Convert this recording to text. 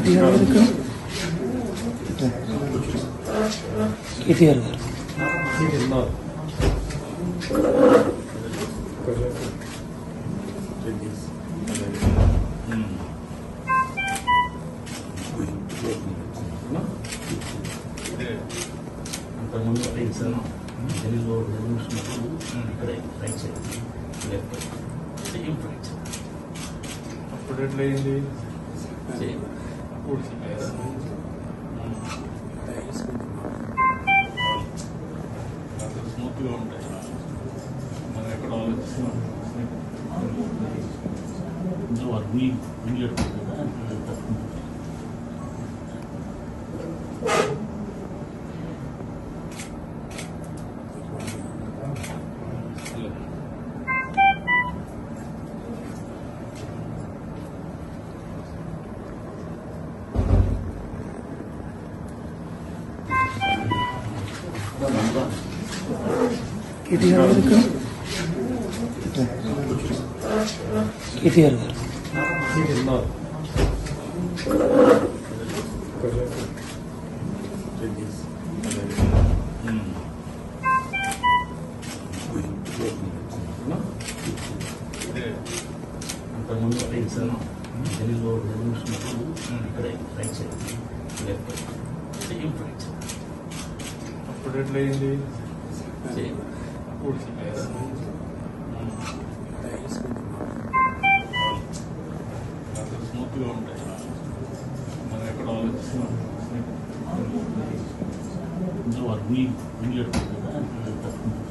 కేటీఆర్ గారు కేటీఆర్ గారు అంతకుముందు ఎగ్జామ్ తెలుగులో ఇక్కడ right side left same right side అప్పుడు ఎట్లయింది సేమ్ స్మూత్గా ఉంటాయి మనం ఎక్కడ ఆలోచిస్తున్నాం కేటీఆర్ గారు కేటీఆర్ గారు అంతకుముందు ఎగ్జామ్ తెలుగులో ఇక్కడ right side left same right side అప్పుడు ఎట్లయింది సేమ్ స్మూత్గా ఉంటాయి మనం ఎక్కడ ఆలోచిస్తున్నాం ఇందులో